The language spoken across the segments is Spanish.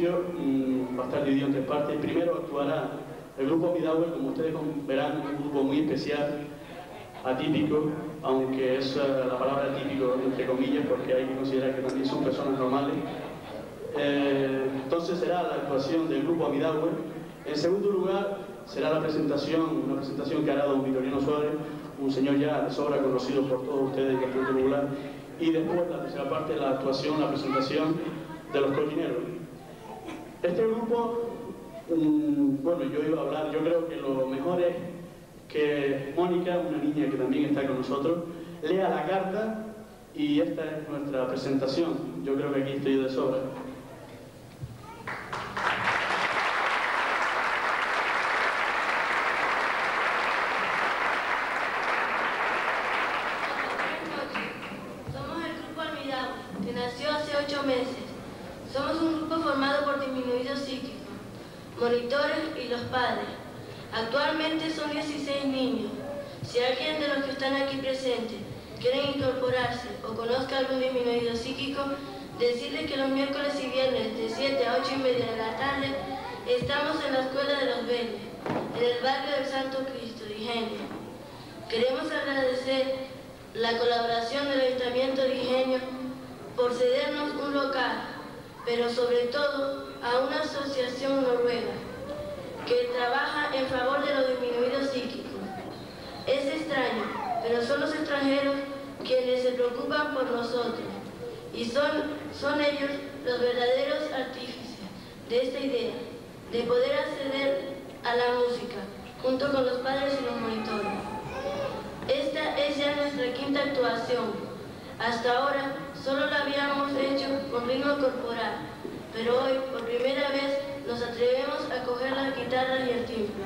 principio va a estar dividido en tres partes. Primero actuará el grupo Midauer, como ustedes verán, un grupo muy especial, atípico, aunque es la palabra atípico entre comillas, porque hay que considerar que también son personas normales. Entonces será la actuación del grupo Midauer. En segundo lugar será la presentación, una presentación que hará don Vitorino Suárez, un señor ya de sobra conocido por todos ustedes del Club Popular. Y después, la tercera parte, la actuación, la presentación de los cochineros. Este grupo, bueno, yo iba a hablar, yo creo que lo mejor es que Mónica, una niña que también está con nosotros, lea la carta y esta es nuestra presentación. Yo creo que aquí estoy de sobra. Somos un grupo formado por disminuidos psíquicos, monitores y los padres. Actualmente son 16 niños. Si alguien de los que están aquí presentes quiere incorporarse o conozca algún disminuido psíquico, decirles que los miércoles y viernes de 7 a 8:30 de la tarde estamos en la Escuela de los Vélez, en el barrio del Santo Cristo de Ingenio. Queremos agradecer la colaboración del Ayuntamiento de Ingenio por cedernos un local, pero sobre todo a una asociación noruega que trabaja en favor de los disminuidos psíquicos. Es extraño, pero son los extranjeros quienes se preocupan por nosotros y son ellos los verdaderos artífices de esta idea, de poder acceder a la música junto con los padres y los monitores. Esta es ya nuestra quinta actuación. Hasta ahora solo la habíamos hecho con ritmo corporal, pero hoy, por primera vez, nos atrevemos a coger las guitarras y el timbre.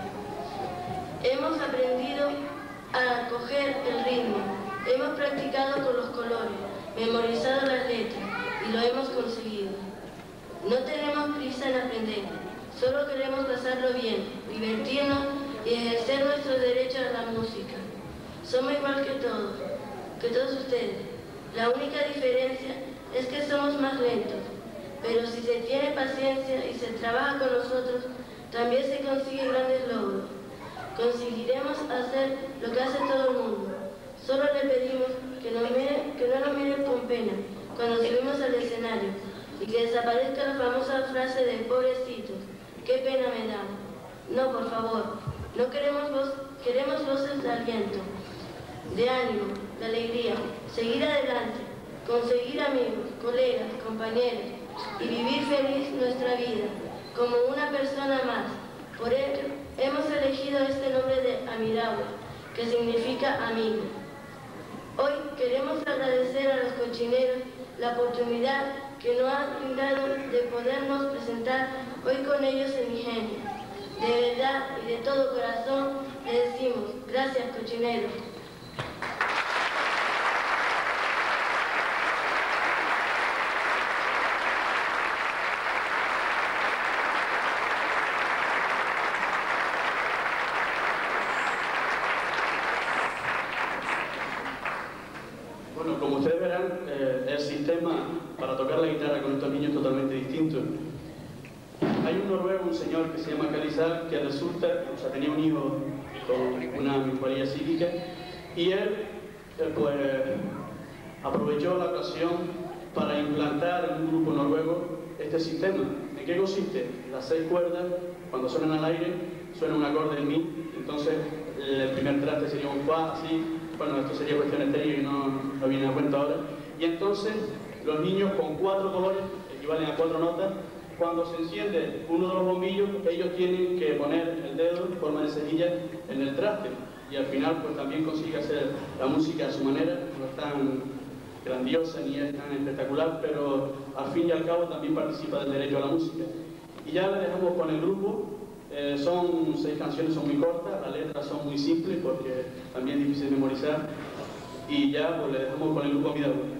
Hemos aprendido a coger el ritmo, hemos practicado con los colores, memorizado las letras y lo hemos conseguido. No tenemos prisa en aprender, solo queremos pasarlo bien, divertirnos y ejercer nuestro derecho a la música. Somos igual que todos ustedes. La única diferencia es que somos más lentos, pero si se tiene paciencia y se trabaja con nosotros, también se consiguen grandes logros. Conseguiremos hacer lo que hace todo el mundo. Solo le pedimos que no nos miren con pena cuando subimos al escenario y que desaparezca la famosa frase de pobrecitos, qué pena me da. No, por favor, no queremos voces de aliento, de ánimo, de alegría, seguir adelante, conseguir amigos, colegas, compañeros y vivir feliz nuestra vida como una persona más. Por ello hemos elegido este nombre de Amidawe, que significa amigo. Hoy queremos agradecer a los cochineros la oportunidad que nos han brindado de podernos presentar hoy con ellos en Ingenio. De verdad y de todo corazón les decimos gracias, cochineros. Bueno, como ustedes verán, el sistema para tocar la guitarra con estos niños es totalmente distinto. Hay un noruego, un señor que se llama Kalizar, que resulta, o sea, tenía un hijo con una minusvalía psíquica, y él pues aprovechó la ocasión para implantar en un grupo noruego este sistema. ¿En qué consiste? Las 6 cuerdas, cuando suenan al aire, suena un acorde en mi, entonces el primer traste sería un fa, así. Bueno, esto sería cuestión técnica y no viene a cuenta ahora. Y entonces los niños con 4 colores, equivalen a 4 notas, cuando se enciende uno de los bombillos, ellos tienen que poner el dedo en forma de cerilla en el traste. Y al final pues también consigue hacer la música a su manera, no es tan grandiosa ni es tan espectacular, pero al fin y al cabo también participa del derecho a la música. Y ya le dejamos con el grupo. Son 6 canciones, son muy cortas, las letras son muy simples porque también es difícil memorizar, y ya pues le dejamos con el grupo Midauer.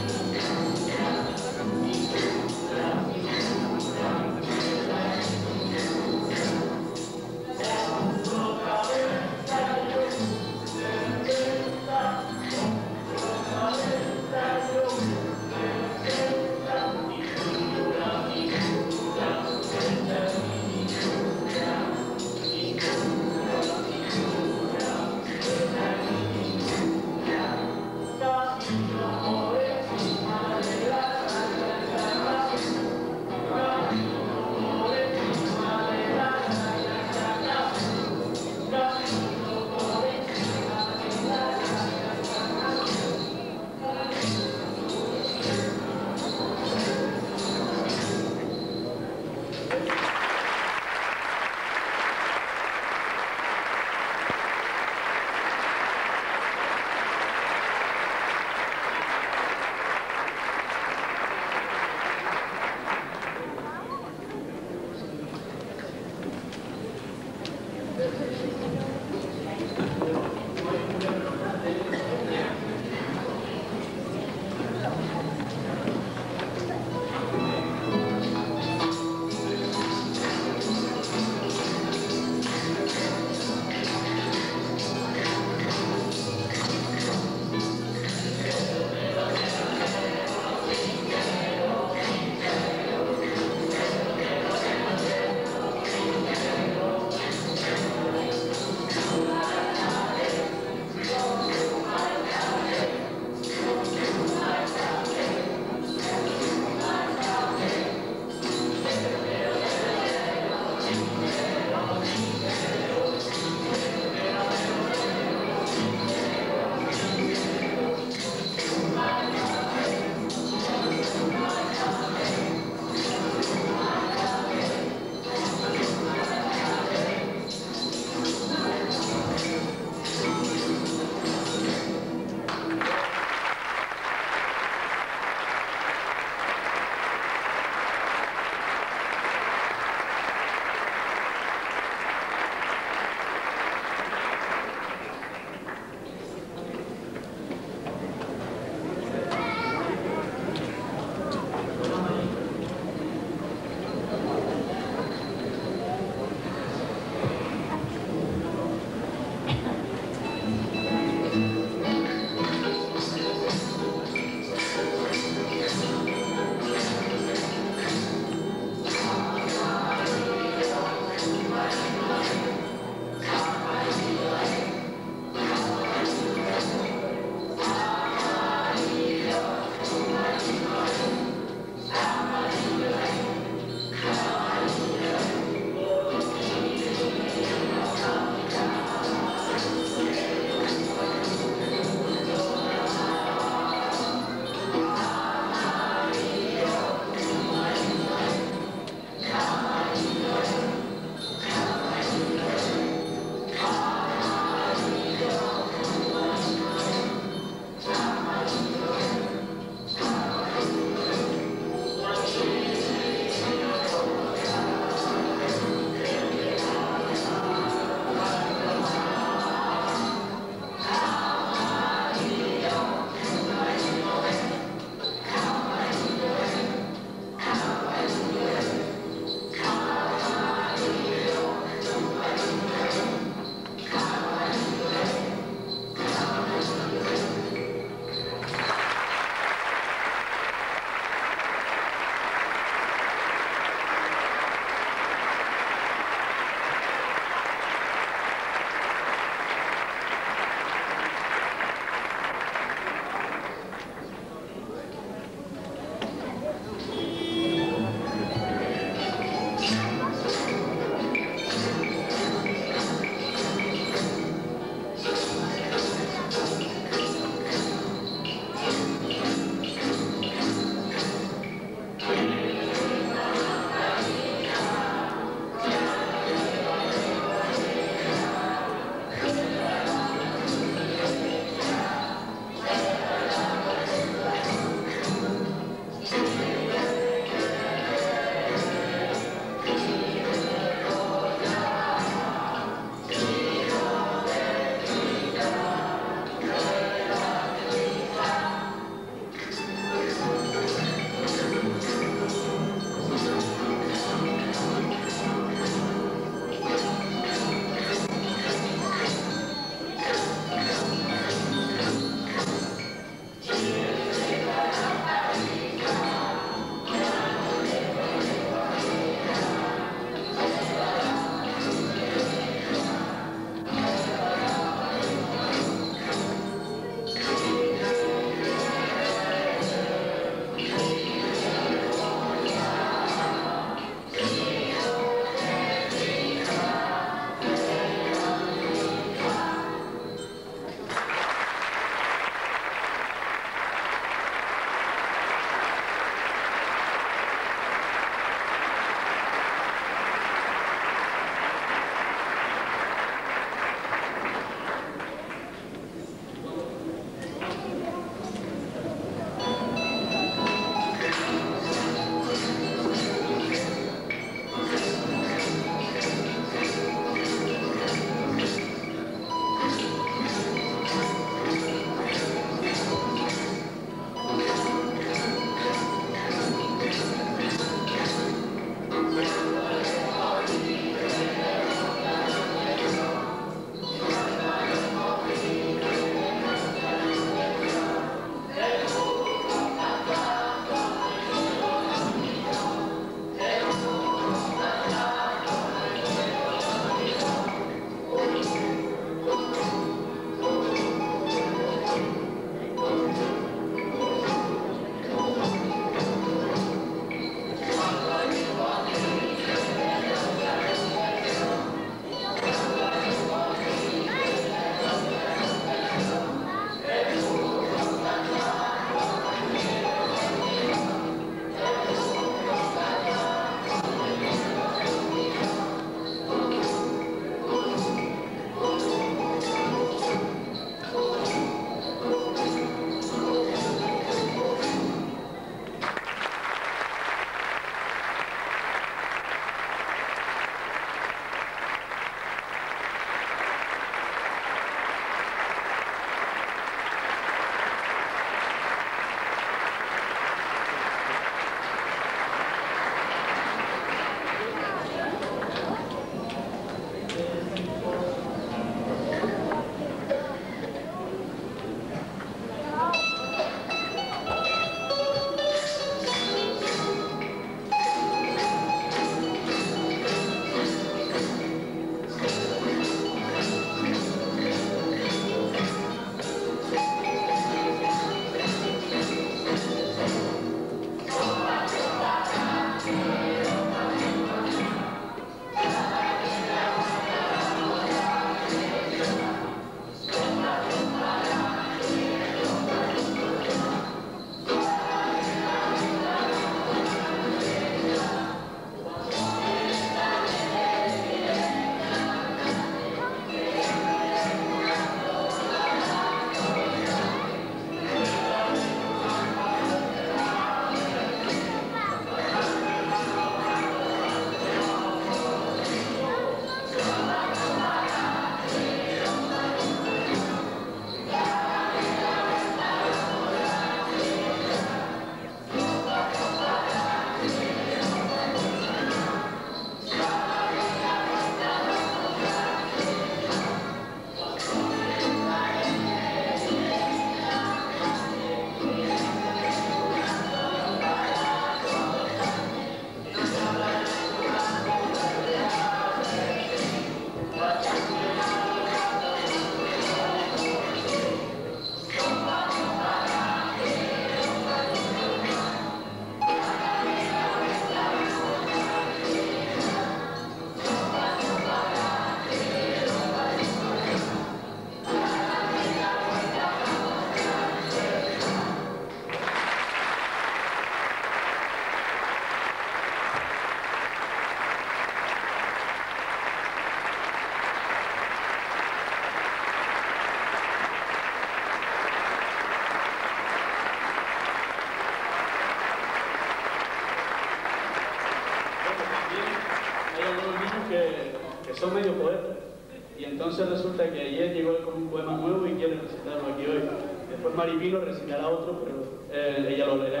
son medio poetas. Y entonces resulta que ayer llegó con un poema nuevo y quiere recitarlo aquí hoy. Después Maripino recitará otro, pero ella lo leerá.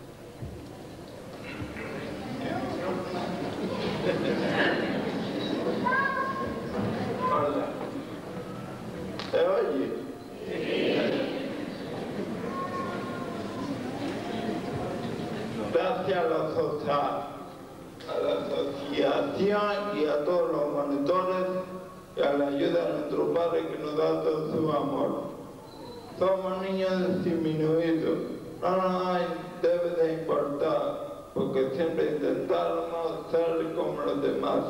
Hola. ¿Se oye? Gracias a la asociación y a todos los monitores y a la ayuda de nuestro Padre que nos da todo su amor. Somos niños disminuidos, no nos debe de importar, porque siempre intentamos ser como los demás.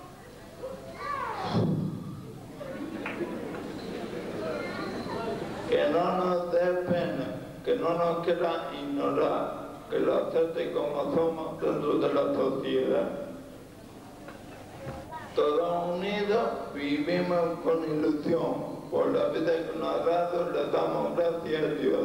Que no nos dé pena, que no nos quieran ignorar, que lo acepte como somos dentro de la sociedad. Todos unidos vivimos con ilusión, por la vida que nos ha dado le damos gracias a Dios.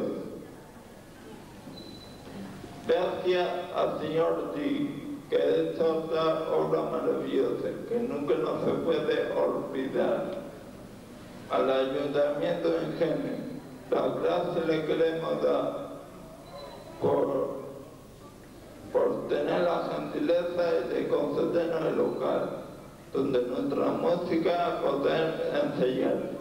Gracias al Señor Di, que es otra obra maravillosa, que nunca no se puede olvidar. Al Ayuntamiento de Ingenio, las gracias le queremos dar por tener la gentileza de concedernos el local, donde nuestra música poder enseñar.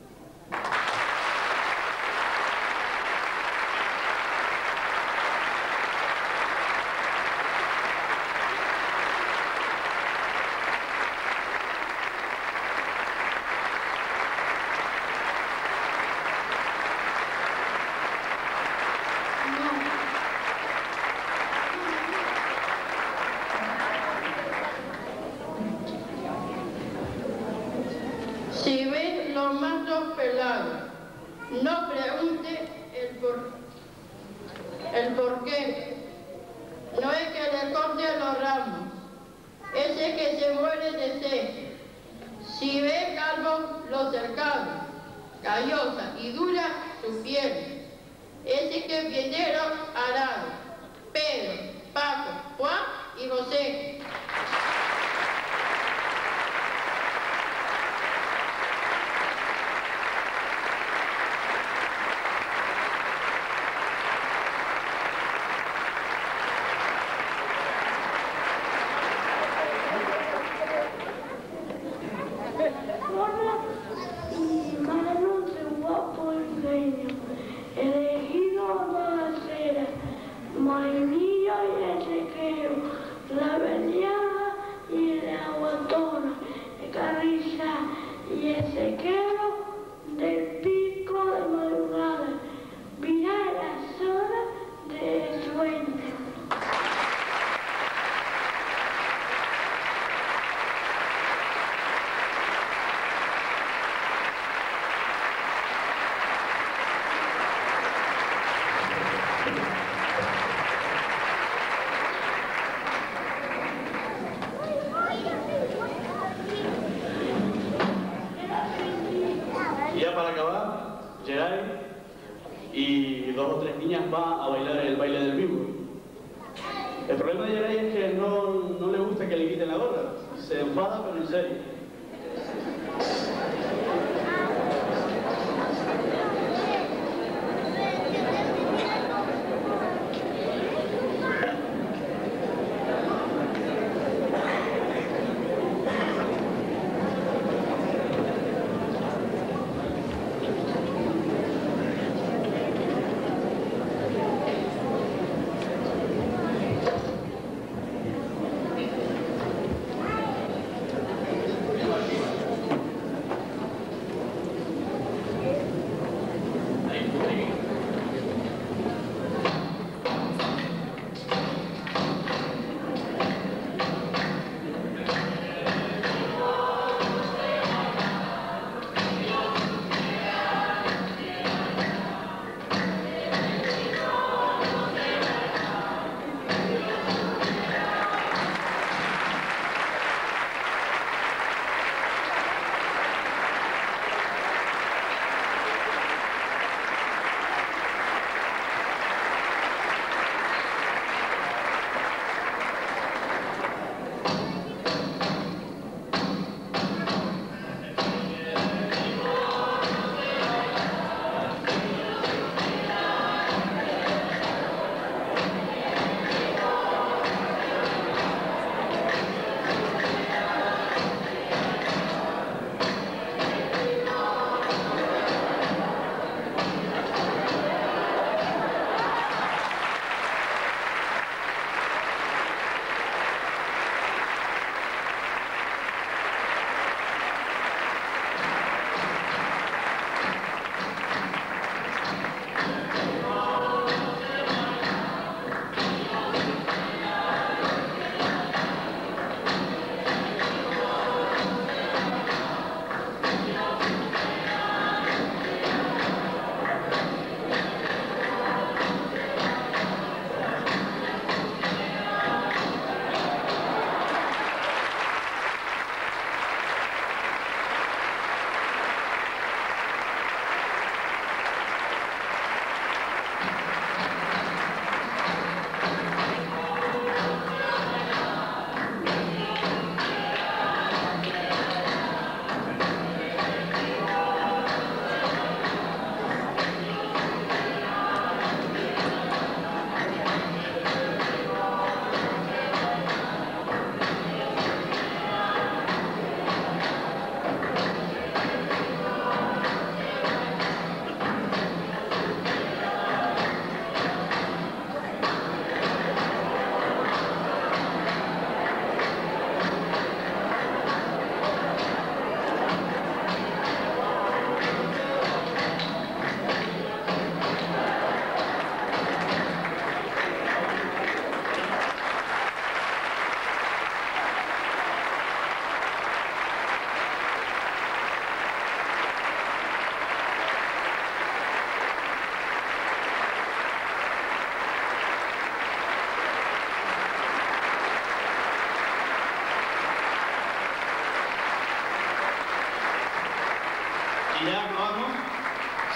Si ves los machos pelados, no pregunte el por qué. No es que le corte los ramos, ese que se muere de sed. Si ve calvos los cercados, callosa y dura su piel, ese que viendero arado, Pedro, Paco, Juan y José. La Beliana y la Guatona, de Carriza y Ezequielo del Pico de Madrugada, mira la zona de sueño. Para acabar, Geray y 2 o 3 niñas van a bailar el baile del bimbo. El problema de Geray es que no le gusta que le quiten la gorra, se enfada pero en serio.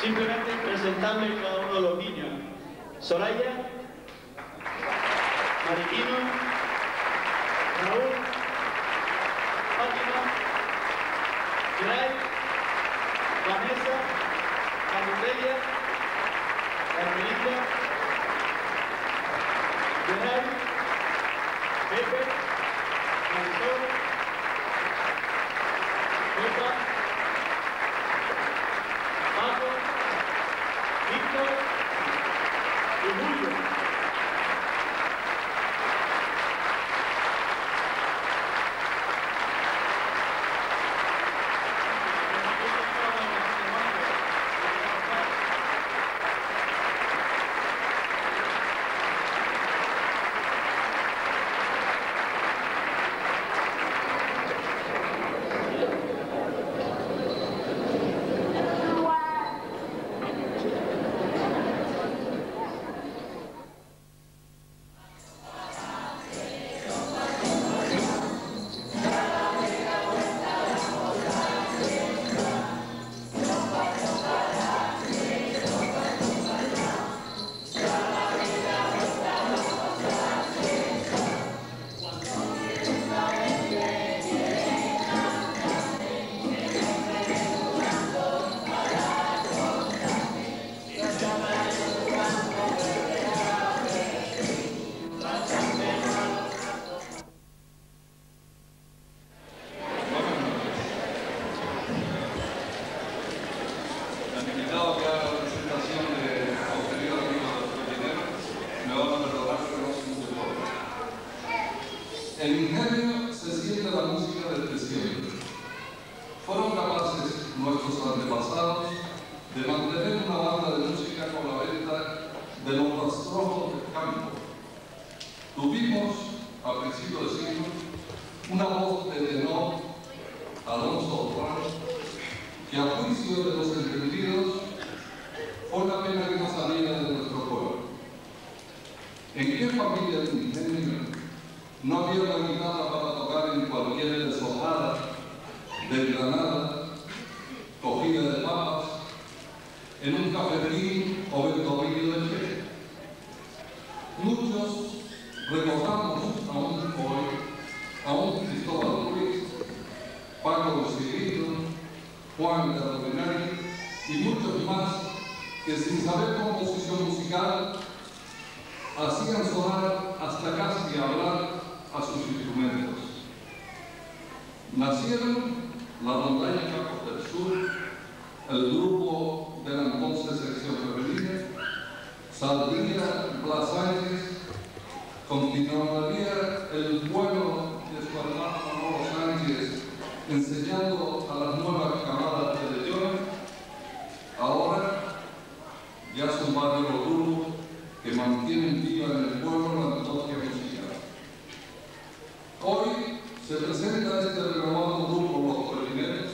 Simplemente presentarle cada uno de los niños. Soraya, Mariquino, Raúl, Fátima, Gray, Vanessa, Carmelia, Carmelita, Gray, Pepe, Marisol, Pepa, Paco, Víctor y Julio. El ingenio se siente la música desde siempre. Fueron capaces nuestros antepasados de mantener una banda de música con la venta de los rastrojos del campo. Tuvimos, a principios de siglo, una voz de tenor, Alonso Juan, que a juicio de los entendidos fue una pena que no saliera de nuestro pueblo. ¿En qué familia de ingenio no había una guitarra para tocar en cualquier deshojada, desgranada, cogida de papas, en un cafetín o ventorrillo de fe? Muchos recordamos aún hoy a un Cristóbal Ruiz, Paco Civito, Juan Cardenari y muchos más que sin saber composición musical hacían sonar hasta casi hablar a sus instrumentos. Nacieron la Rondalla Campos del Sur, el grupo de la entonces sección femenina, saldría Blas Sánchez, continuaría el vuelo de su hermano Manolo Sánchez enseñando a las nuevas camadas de leyones. Ahora ya son varios los grupos que mantienen viva en el pueblo la nostalgia musical. Hoy se presenta este renovado grupo Los Colineros,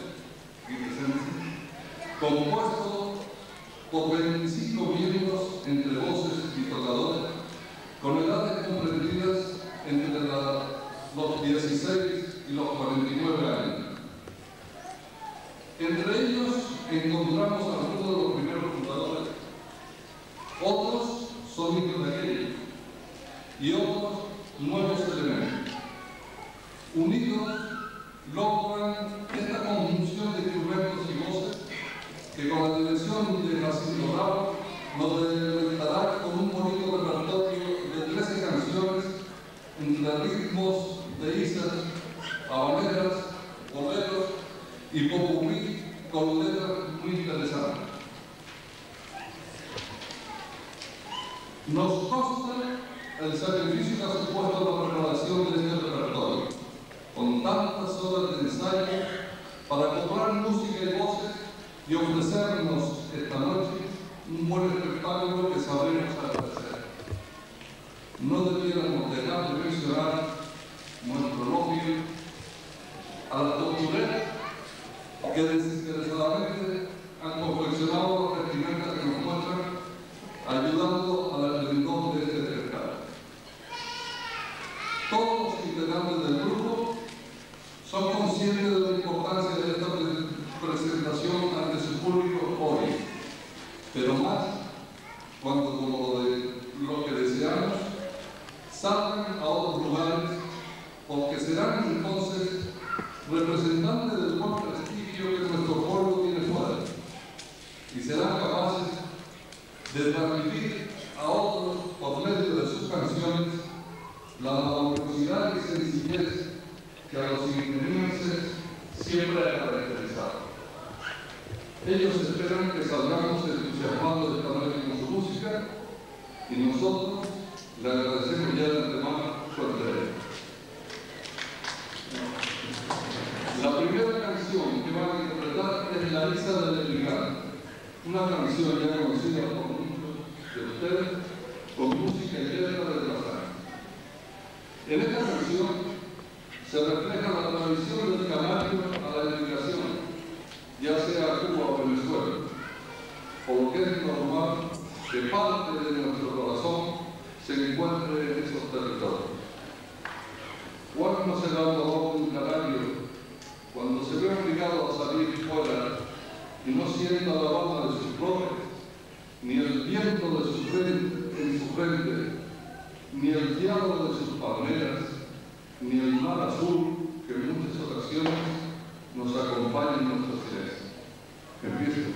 compuesto por 25 miembros entre voces y tocadores, con edades comprendidas entre los 16 y los 49 años. Entre ellos encontramos a algunos de los primeros fundadores. Otros son hijos de aquellos y otros nuevos elementos. Unidos logran esta conjunción de instrumentos y voces que con la dirección de Jacinto Bravo nos deleitará con un bonito repertorio de 13 canciones entre ritmos de islas, habaneras, boleros y popurrí con letras muy interesantes. Nos consta el sacrificio que ha supuesto la preparación de este repertorio, con tantas horas de ensayo para comprar música y voces y ofrecernos esta noche un buen espectáculo que sabremos agradecer. No debiéramos dejar de mencionar nuestro novio, a las costureras que desinteresadamente han confeccionado las vestimentas que nos muestran, ayudando al esplendor de este mercado. Todos los integrantes del grupo son conscientes de la importancia de esta presentación ante su público hoy pero más cuando, como lo que deseamos, salgan a otros lugares, porque serán entonces representantes del buen prestigio que nuestro pueblo tiene fuera, y serán capaces de transmitir a otros por medio de sus canciones la laboriosidad y sencillez que a los ingenienses siempre ha caracterizado. Ellos esperan que salgamos entusiasmados de Canarias con su música, y nosotros le agradecemos ya de antemano su entrega. La primera canción que van a interpretar es La Lisa del Brigante, una canción ya conocida por muchos de ustedes, con música y letra de Trasán. En esta canción se refleja la tradición del canario a la emigración, ya sea a Cuba o Venezuela, por lo que es normal que parte de nuestro corazón se encuentre en esos territorios. ¿Cuál no será el dolor de un canario cuando se ve obligado a salir fuera y no sienta la banda de sus flores, ni el viento de su frente, en su frente, ni el diálogo de sus palmeras, ni el mar azul que en muchas ocasiones nos acompaña en nuestro silencio? Empiezo.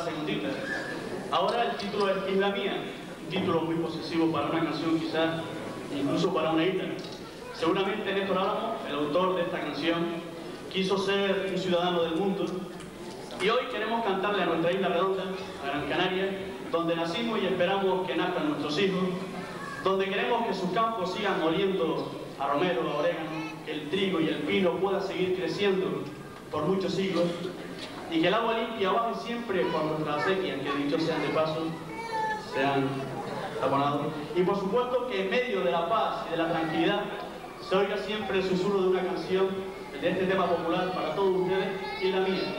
segundita. Ahora el título es Isla Mía, un título muy posesivo para una canción, quizás incluso para una isla. Seguramente Néstor Álamo, el autor de esta canción, quiso ser un ciudadano del mundo, y hoy queremos cantarle a nuestra isla redonda, a Gran Canaria, donde nacimos y esperamos que nazcan nuestros hijos, donde queremos que sus campos sigan oliendo a romero, a orégano, que el trigo y el pino puedan seguir creciendo por muchos siglos, y que el agua limpia baje siempre por nuestra acequia, que dichos sean de paso, sean taponados. Y por supuesto que en medio de la paz y de la tranquilidad se oiga siempre el susurro de una canción, de este tema popular para todos ustedes, Isla Mía.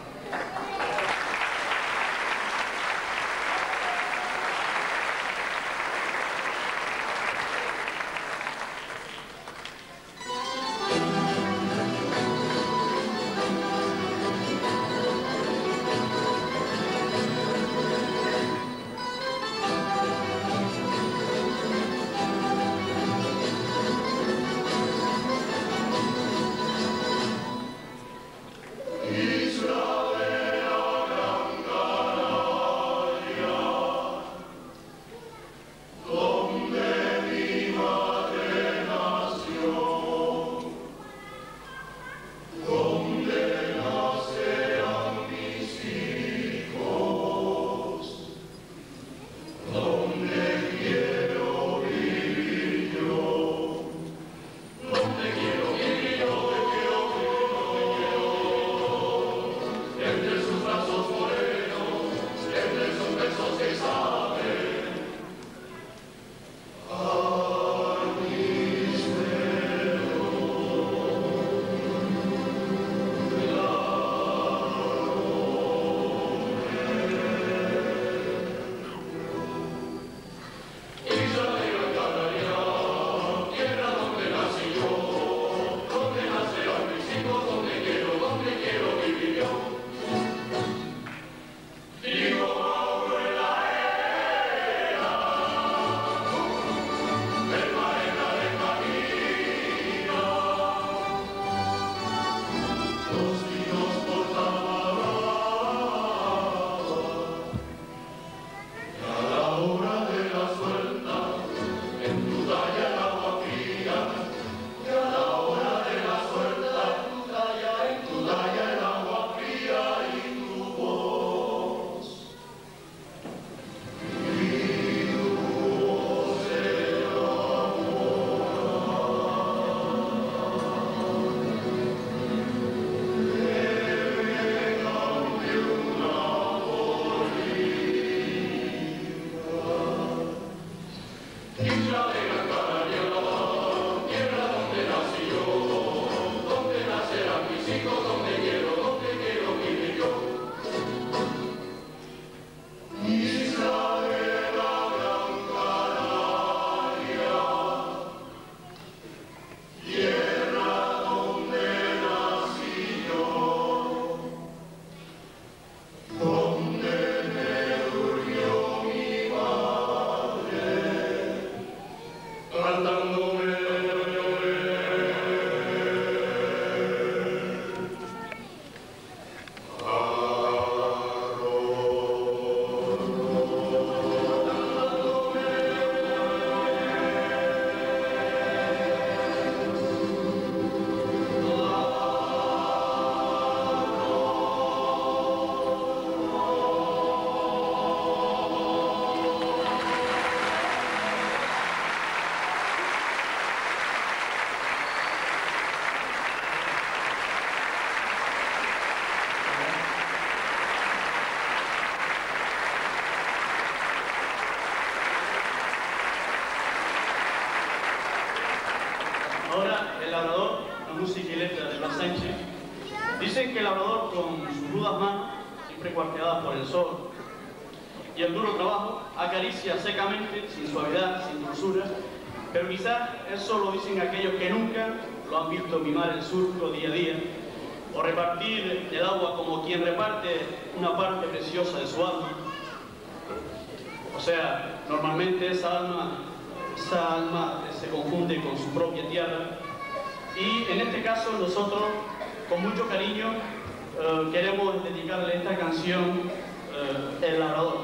música y letra de Blas Sánchez, dicen que el labrador con sus rudas manos, siempre cuarteadas por el sol y el duro trabajo, acaricia secamente, sin suavidad, sin dulzura, pero quizás eso lo dicen aquellos que nunca lo han visto mimar el surco día a día, o repartir el agua como quien reparte una parte preciosa de su alma. O sea, normalmente esa alma se confunde con su propia tierra, y en este caso nosotros, con mucho cariño, queremos dedicarle esta canción El Labrador.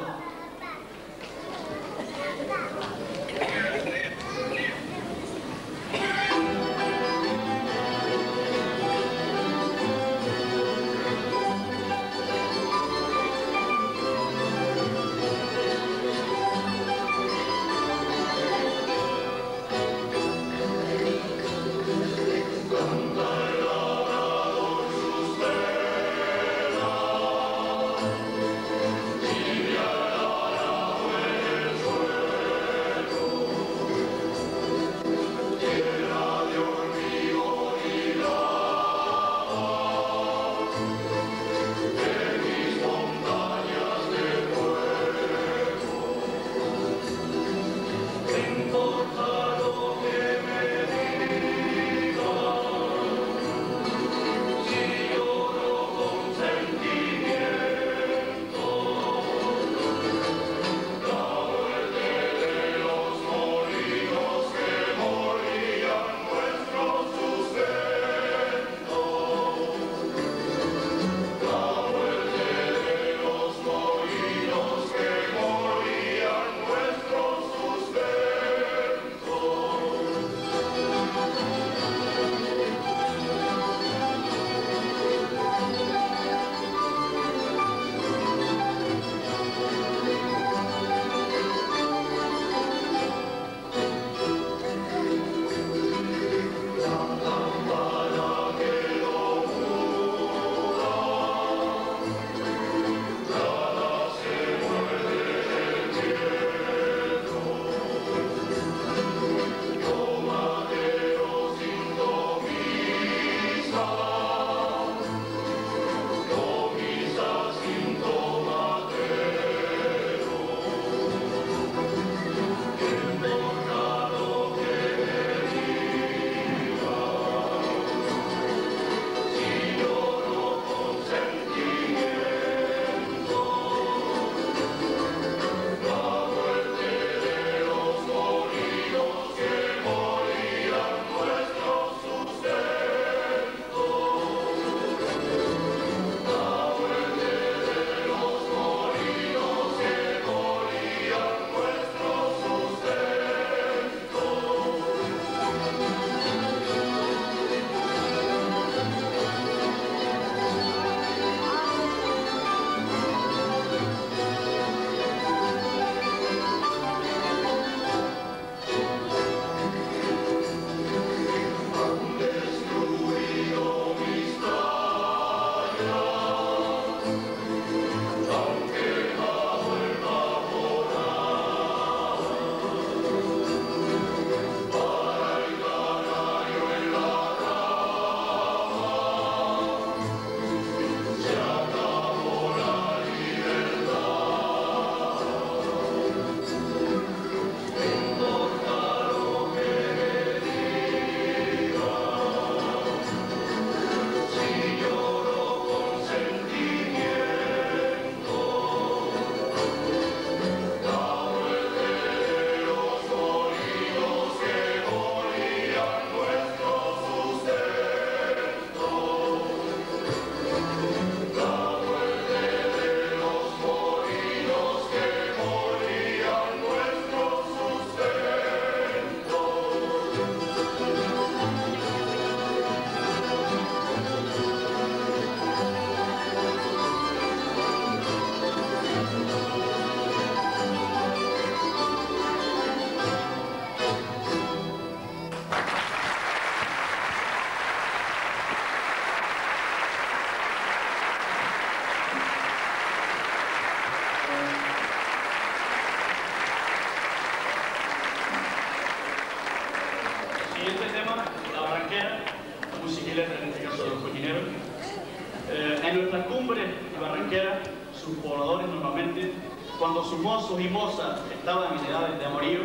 sus pobladores normalmente, cuando sus mozos y mozas estaban en edades de amorío,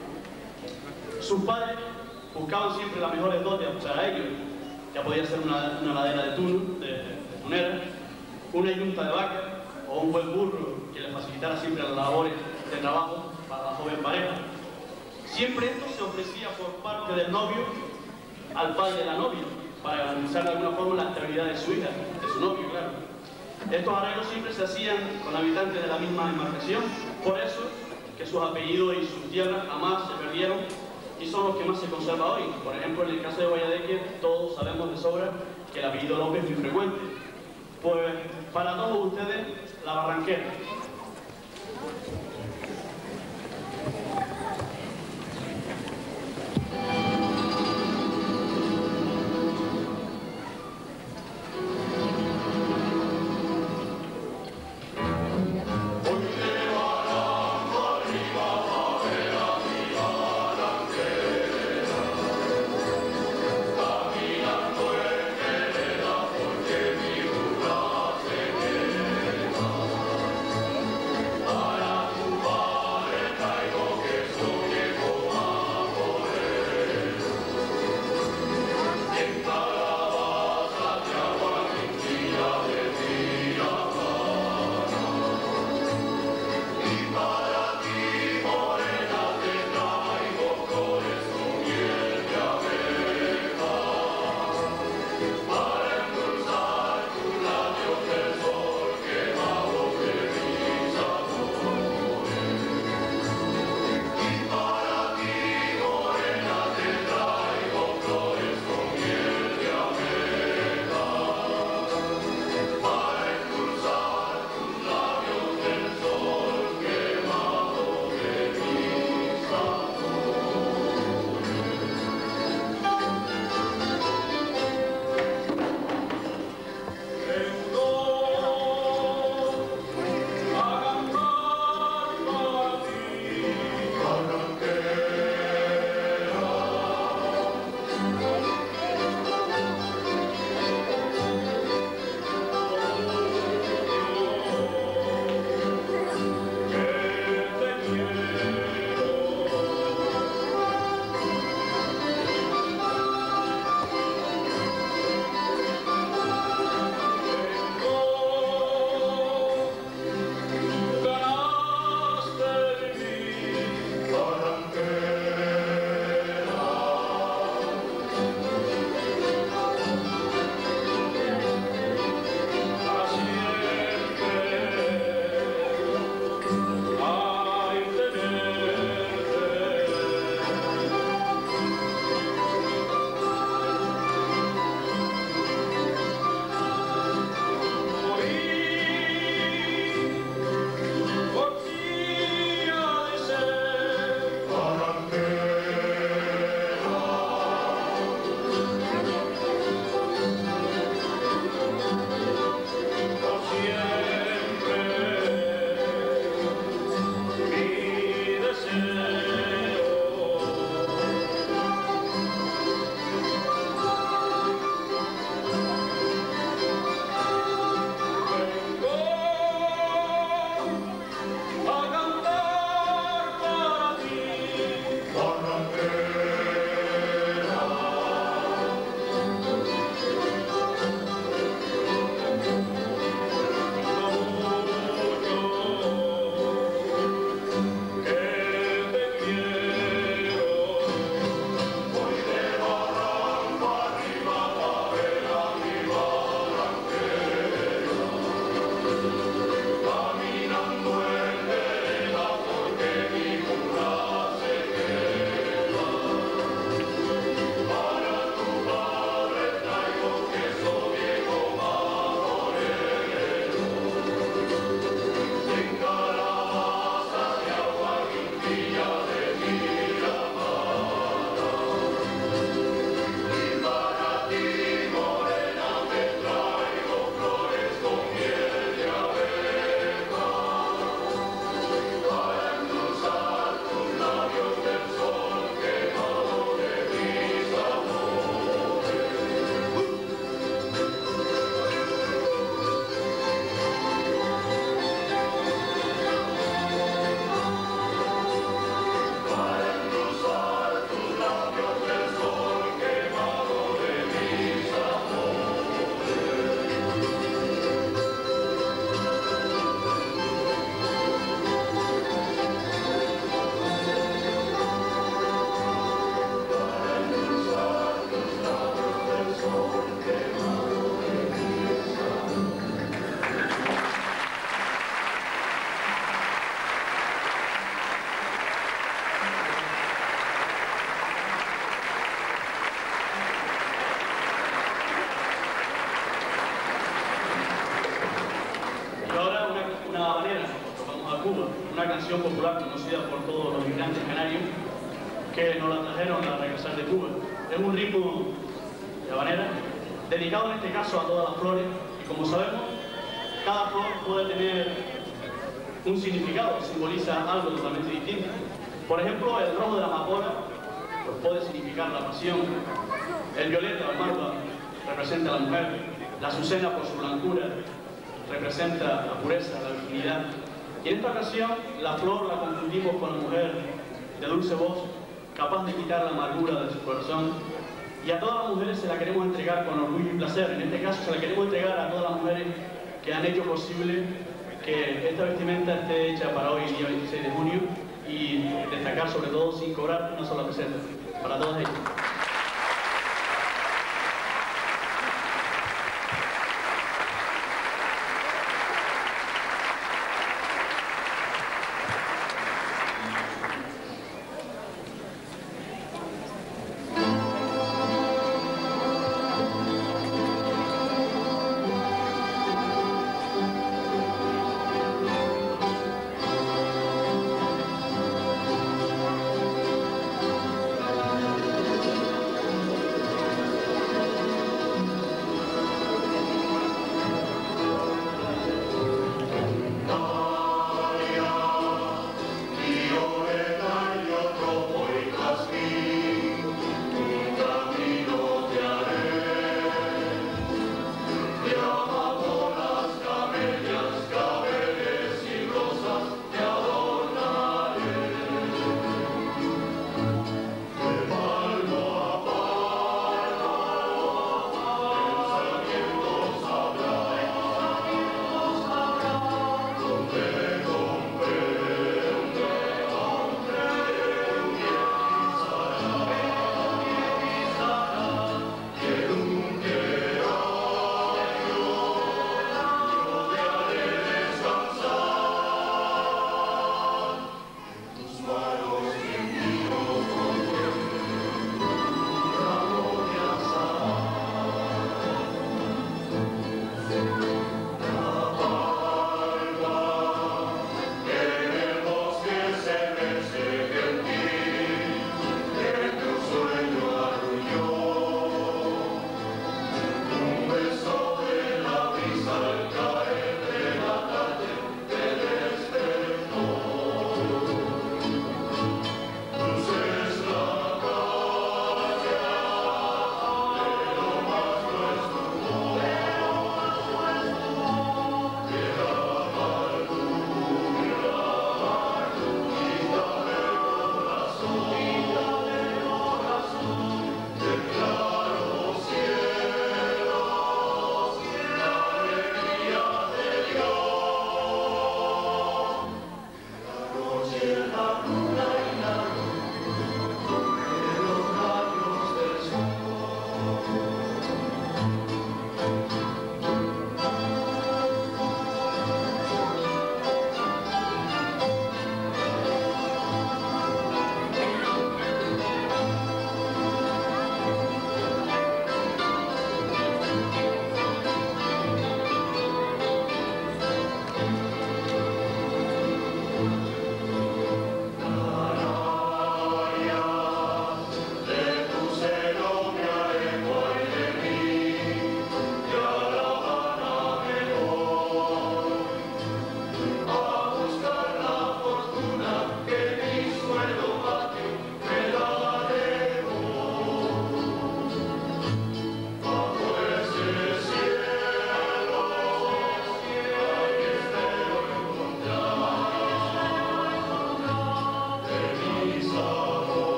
sus padres buscaban siempre las mejores dotes para ellos. Ya podía ser una ladera de tunera, una yunta de vaca o un buen burro que le facilitara siempre las labores de trabajo para la joven pareja. Siempre esto se ofrecía por parte del novio al padre de la novia, para garantizar de alguna forma la estabilidad de su hija, de su novio, claro. Estos arreglos siempre se hacían con habitantes de la misma demarcación, por eso que sus apellidos y sus tierras jamás se perdieron y son los que más se conservan hoy. Por ejemplo, en el caso de Guayadeque, todos sabemos de sobra que el apellido López es muy frecuente. Pues para todos ustedes, la Barranquera. Para una canción popular conocida por todos los migrantes canarios que nos la trajeron al regresar de Cuba. Es un ritmo de habanera, dedicado en este caso a todas las flores, y como sabemos, cada flor puede tener un significado, simboliza algo totalmente distinto. Por ejemplo, el rojo de la amapola pues puede significar la pasión, el violeta o el malva representa a la mujer, la azucena por su blancura representa la pureza, la virginidad. Y en esta ocasión la flor la confundimos con la mujer de dulce voz, capaz de quitar la amargura de su corazón. Y a todas las mujeres se la queremos entregar con orgullo y placer. En este caso se la queremos entregar a todas las mujeres que han hecho posible que esta vestimenta esté hecha para hoy, día 26 de junio, y destacar sobre todo sin cobrar una sola peseta. Para todas ellas.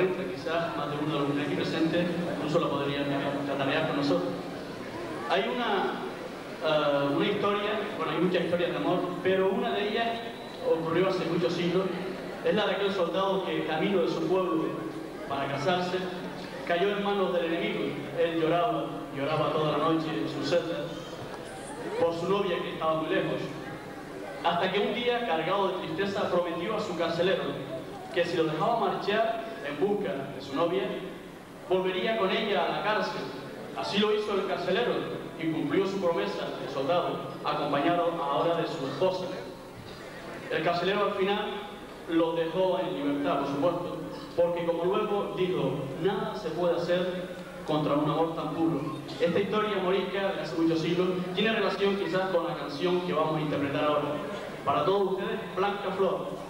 40, quizás más de uno de los que están aquí presentes incluso la podrían tatarear con nosotros. Hay una historia, bueno, hay muchas historias de amor, pero una de ellas ocurrió hace muchos siglos. Es la de aquel soldado que, camino de su pueblo para casarse, cayó en manos del enemigo. Él lloraba toda la noche en su celda por su novia que estaba muy lejos. Hasta que un día, cargado de tristeza, prometió a su carcelero que si lo dejaba marchar en busca de su novia, volvería con ella a la cárcel. Así lo hizo el carcelero y cumplió su promesa, el soldado, acompañado ahora de su esposa. El carcelero al final lo dejó en libertad, por supuesto, porque como luego dijo, nada se puede hacer contra un amor tan puro. Esta historia morisca de hace muchos siglos tiene relación quizás con la canción que vamos a interpretar ahora. Para todos ustedes, Blanca Flor.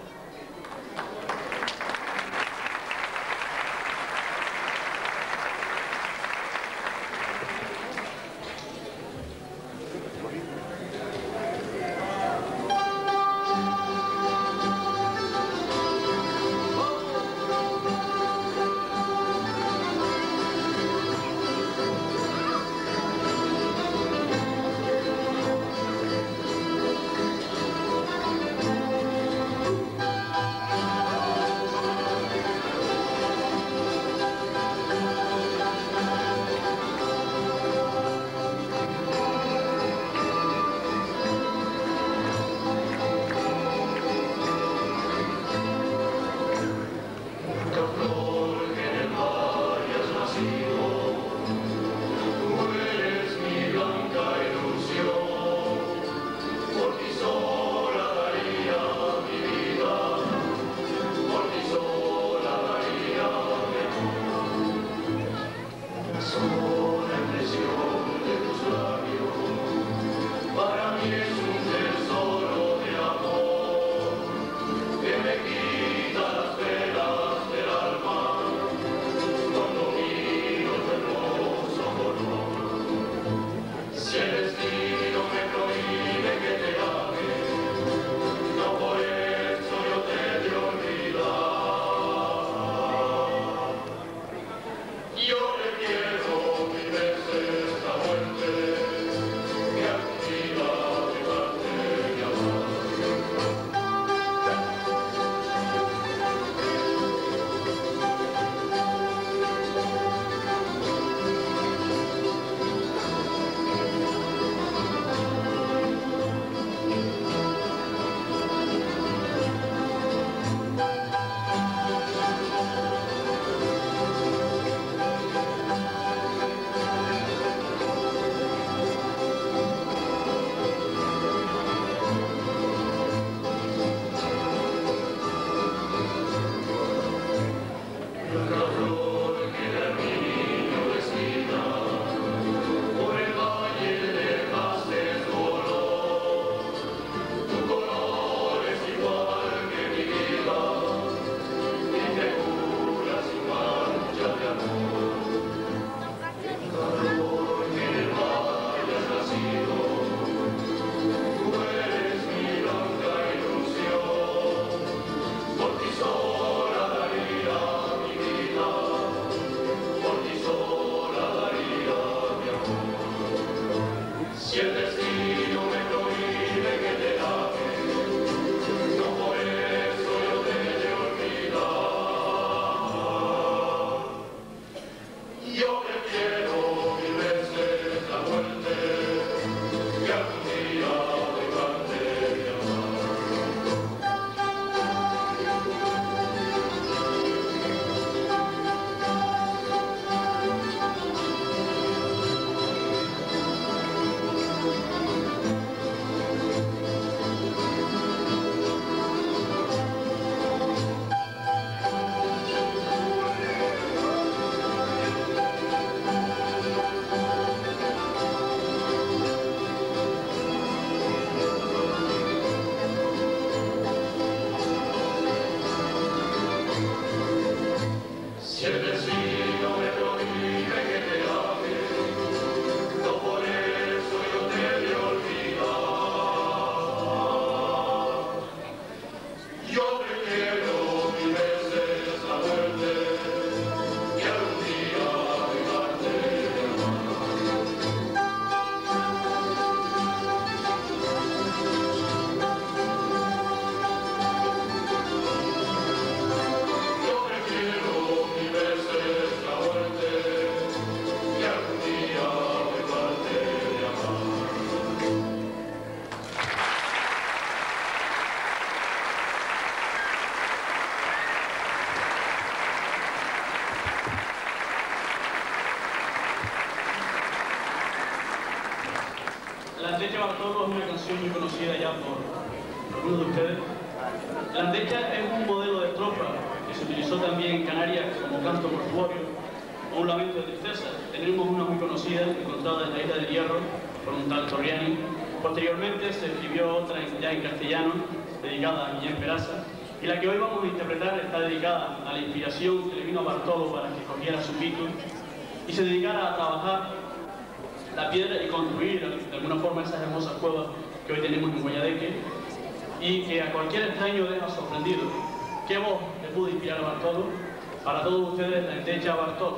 La Andecha Bartolo es una canción muy conocida ya por algunos de ustedes. La Andecha es un modelo de estrofa que se utilizó también en Canarias como canto mortuorio o un lamento de tristeza. Tenemos una muy conocida encontrada en la Isla del Hierro por un tal Torriani. Posteriormente se escribió otra ya en castellano dedicada a Guillén Peraza, y la que hoy vamos a interpretar está dedicada a la inspiración que le vino a Bartolo para que cogiera su pico y se dedicara a trabajar la piedra y construir de alguna forma esas hermosas cuevas que hoy tenemos en Guayadeque y que a cualquier extraño deja sorprendido. ¿Qué voz le pudo inspirar a Bartolo? Para todos ustedes, la Andecha Bartolo.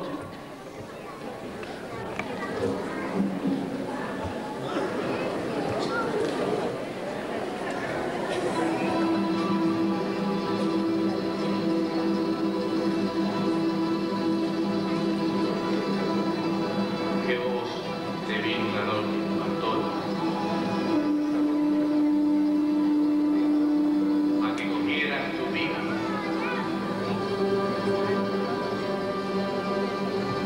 ¿Qué voz te vino una noche, Bartolo? A que cogieras tu vida.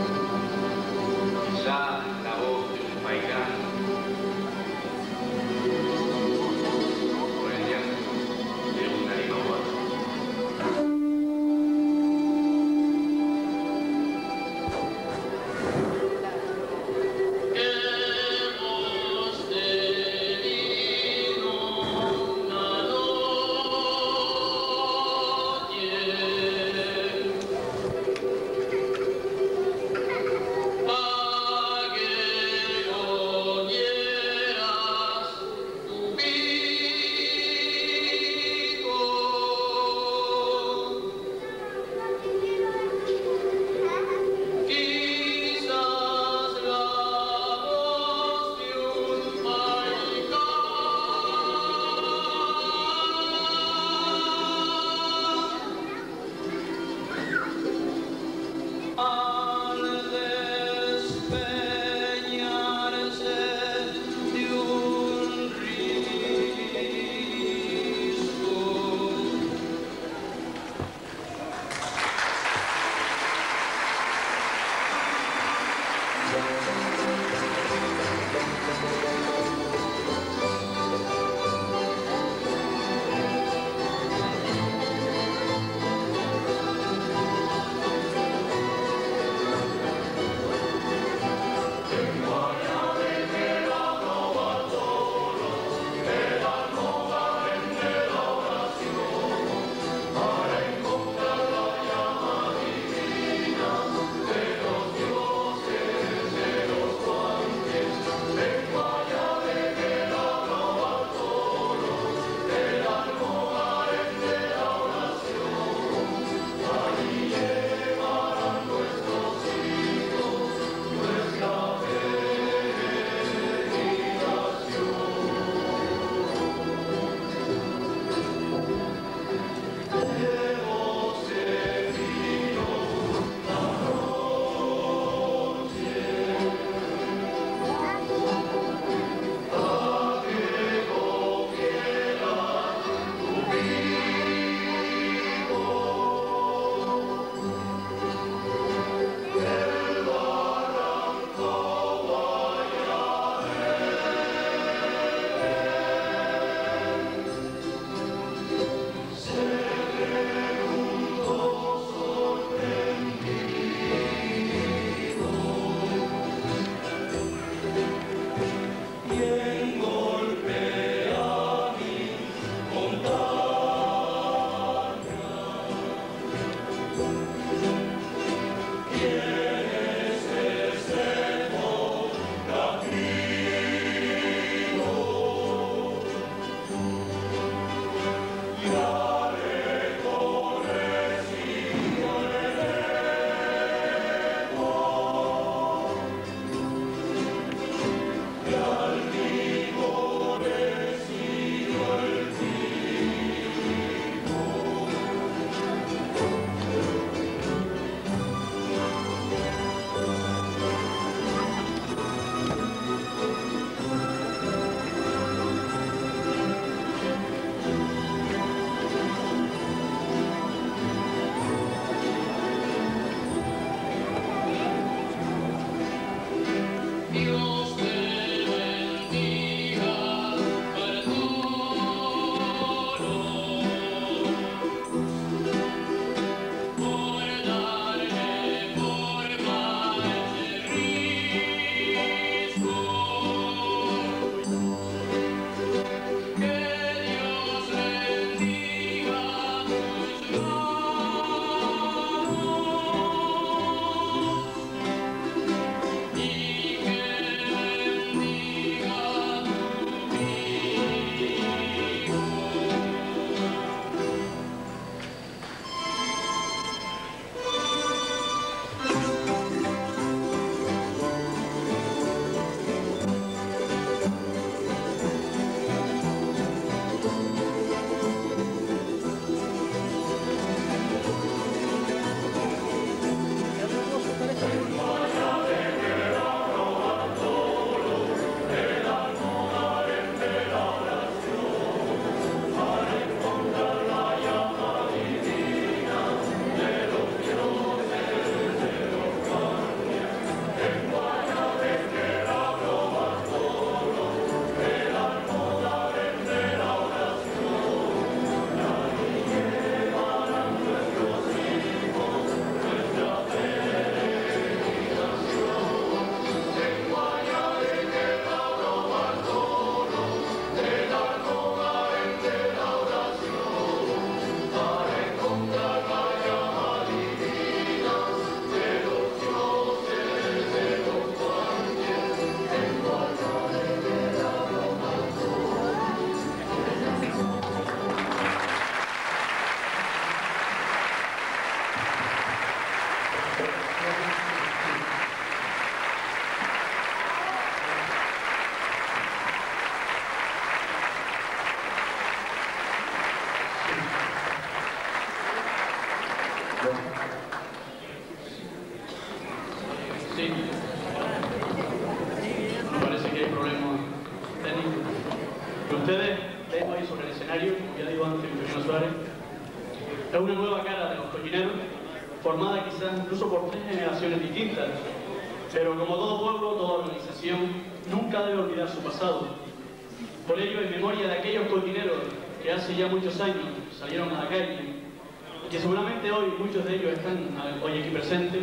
ustedes ven hoy sobre el escenario, como ya digo antes, Victorino Suárez, es una nueva cara de los collineros, formada quizás incluso por 3 generaciones distintas, pero como todo pueblo, toda organización, nunca debe olvidar su pasado. Por ello, en memoria de aquellos collineros que hace ya muchos años salieron a la calle, y que seguramente hoy muchos de ellos están hoy aquí presentes,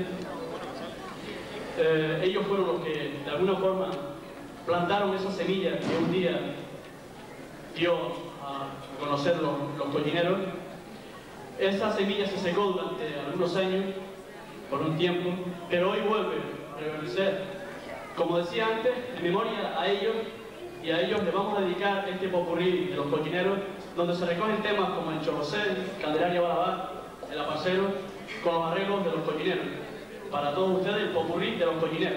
ellos fueron los que de alguna forma plantaron esa semilla que un día dio a conocer los collineros. Esa semilla se secó durante algunos años, por un tiempo, pero hoy vuelve a reverdecer. Como decía antes, en memoria a ellos, y a ellos les vamos a dedicar este popurrí de los collineros, donde se recogen temas como el Chorrocel, Candelaria Barabá, el Apacero, con los arreglos de los collineros. Para todos ustedes, el popurrí de los collineros.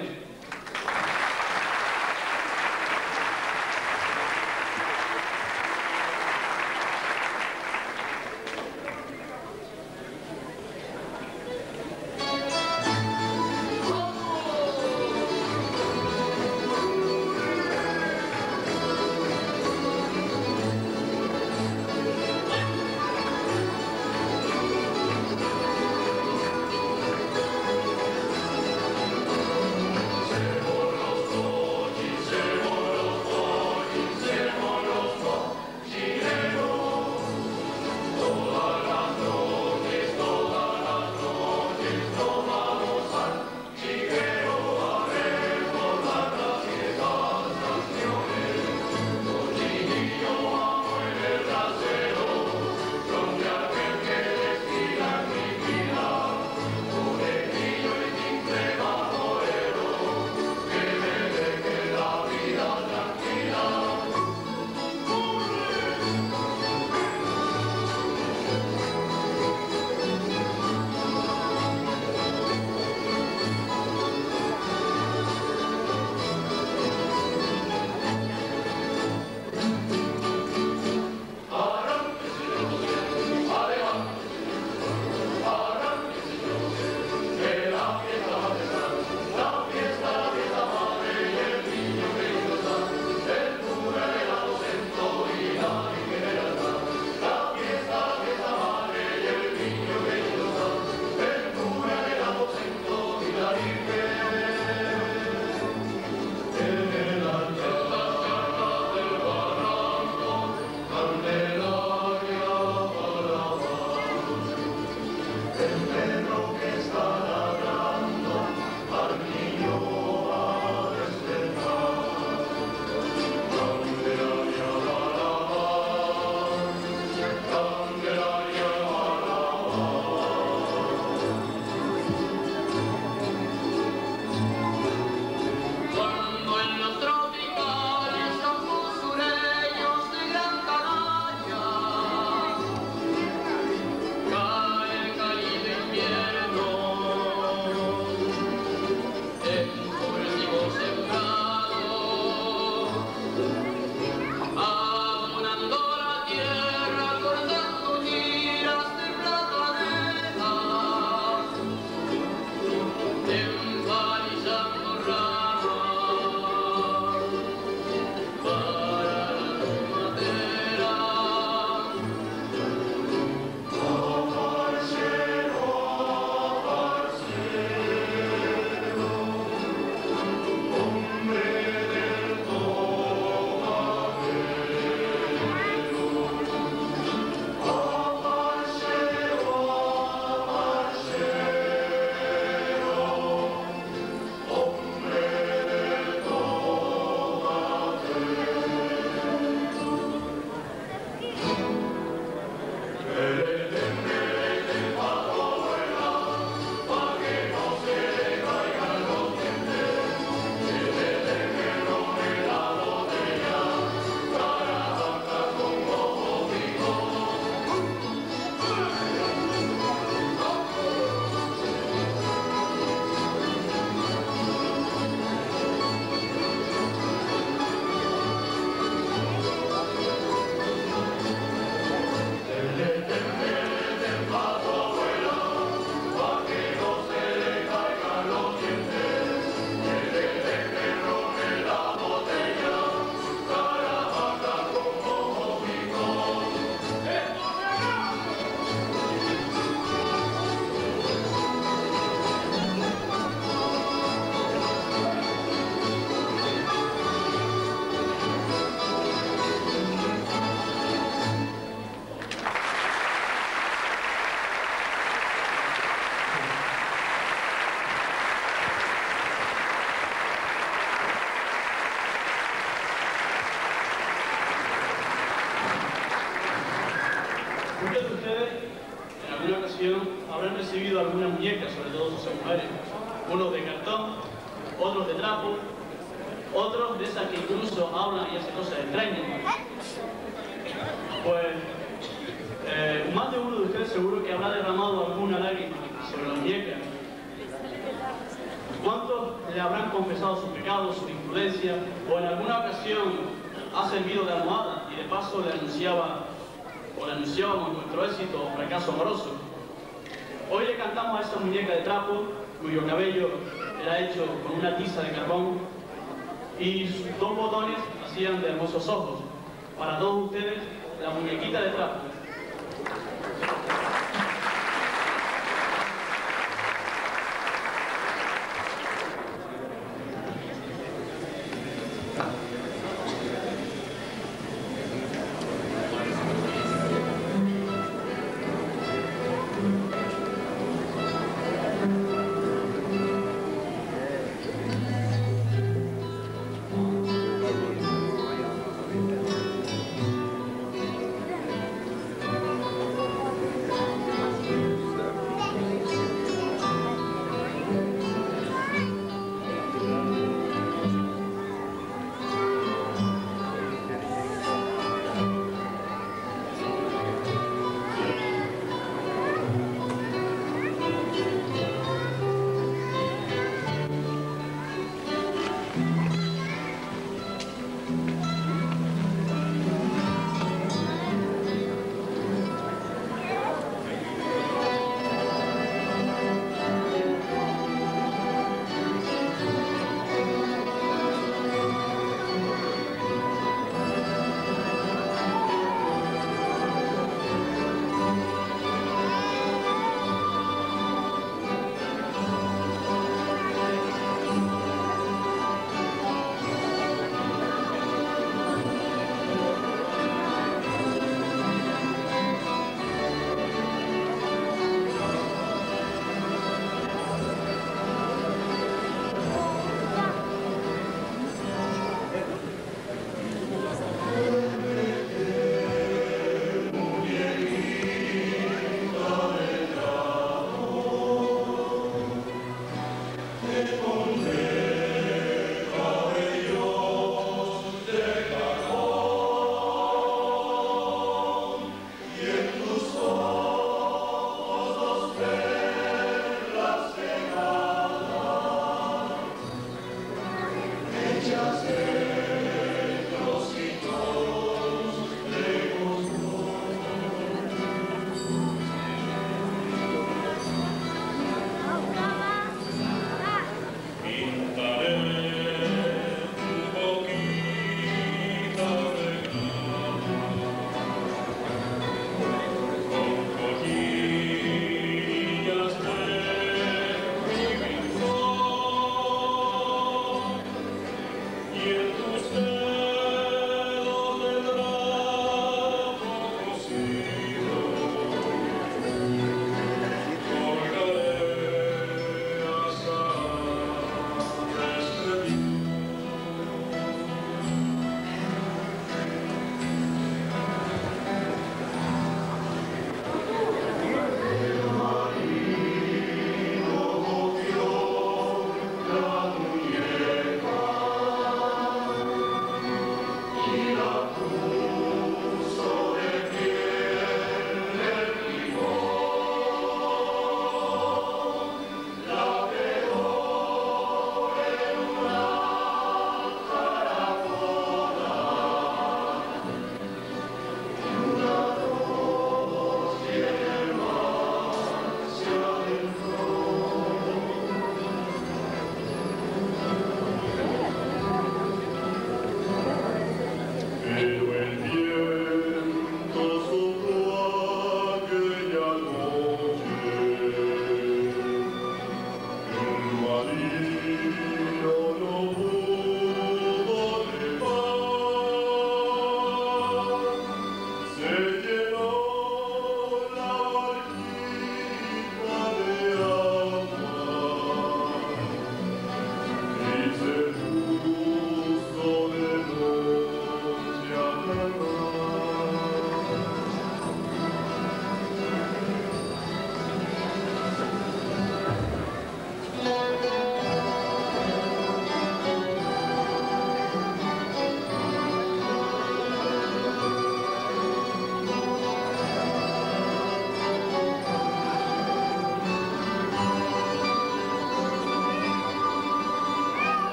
recibido algunas muñecas, sobre todo sus mujeres, unos de cartón, otros de trapo, otros de esas que incluso hablan y hacen cosas extrañas. Pues más de uno de ustedes seguro que habrá derramado alguna lágrima sobre la muñeca. ¿Cuántos le habrán confesado sus pecados, su imprudencia, o en alguna ocasión ha servido de almohada y de paso le anunciábamos nuestro éxito o fracaso amoroso? Hoy le cantamos a esa muñeca de trapo, cuyo cabello era hecho con una tiza de carbón y sus dos botones hacían de hermosos ojos. Para todos ustedes, la muñequita de trapo.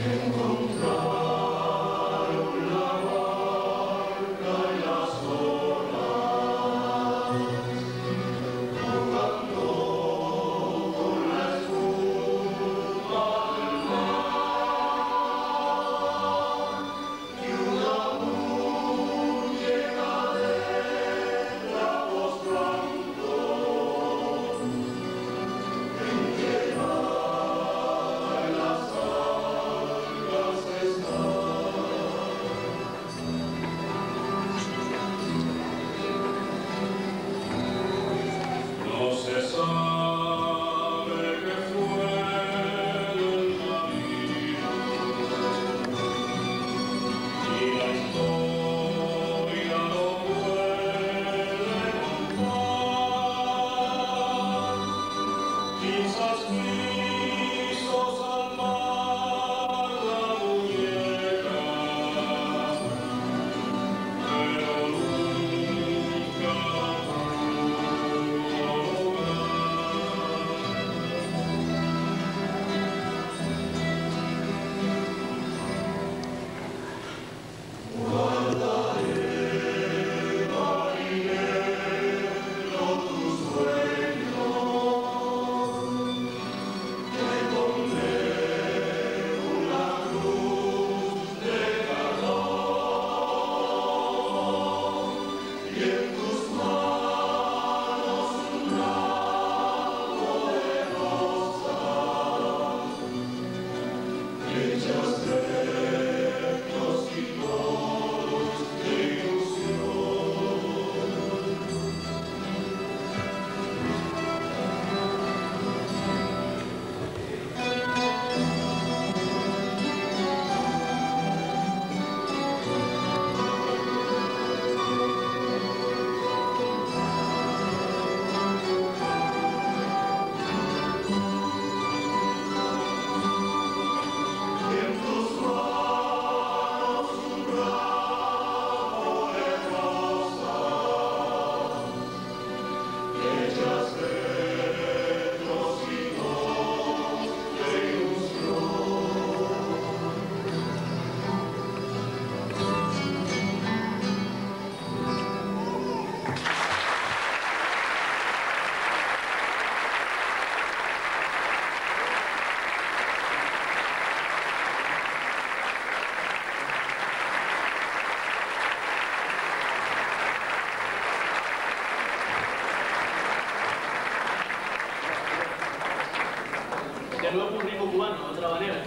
De nuevo un ritmo cubano, de otra manera.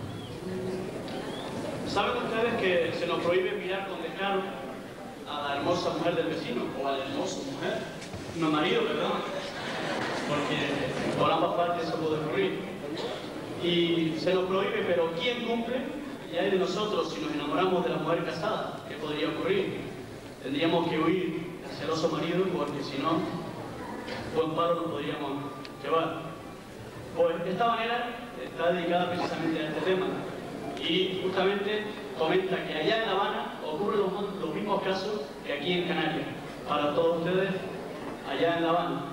¿Saben ustedes que se nos prohíbe mirar con descaro a la hermosa mujer del vecino? O a la hermosa mujer. No marido, perdón. Porque por ambas partes eso puede ocurrir. Y se nos prohíbe, pero ¿quién cumple? Ya es de nosotros si nos enamoramos de la mujer casada. ¿Qué podría ocurrir? Tendríamos que huir del celoso marido, porque si no, buen paro nos podríamos llevar. Pues esta manera está dedicada precisamente a este tema y justamente comenta que allá en La Habana ocurren los mismos casos que aquí en Canarias. Para todos ustedes, allá en La Habana.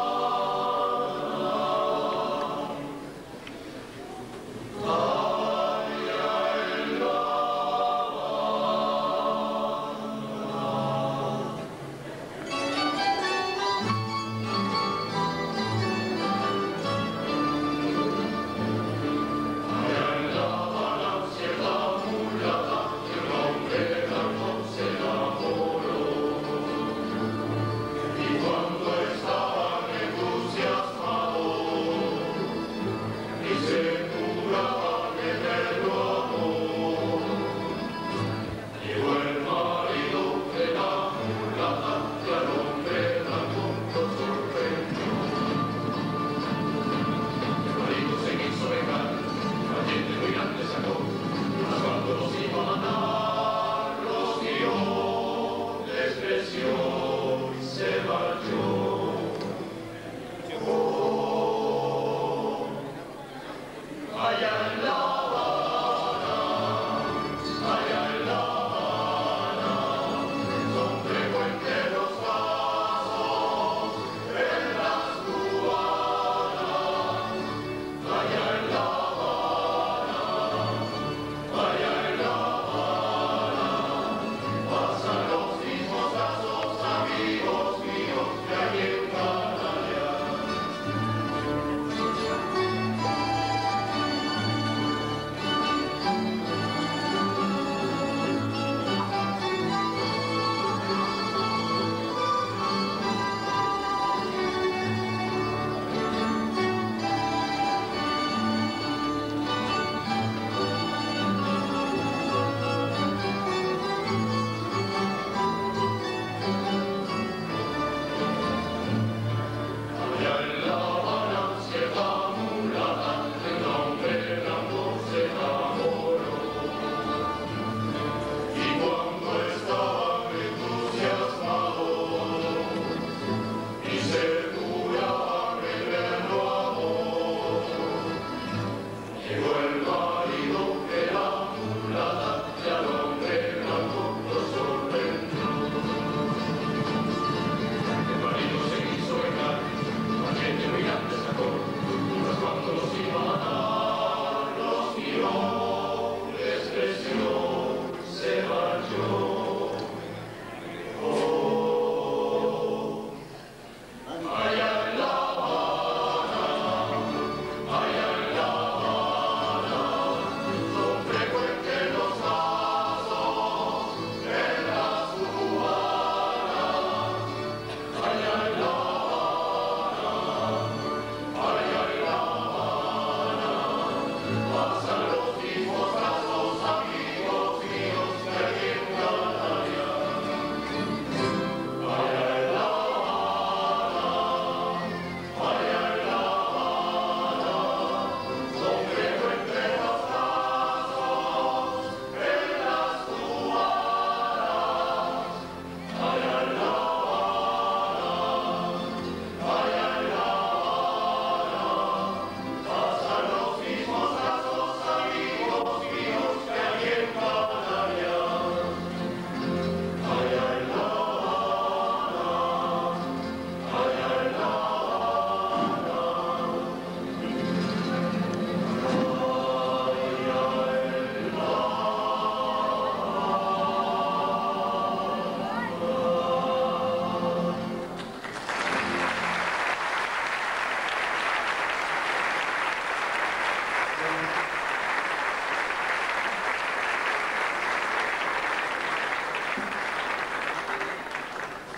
Oh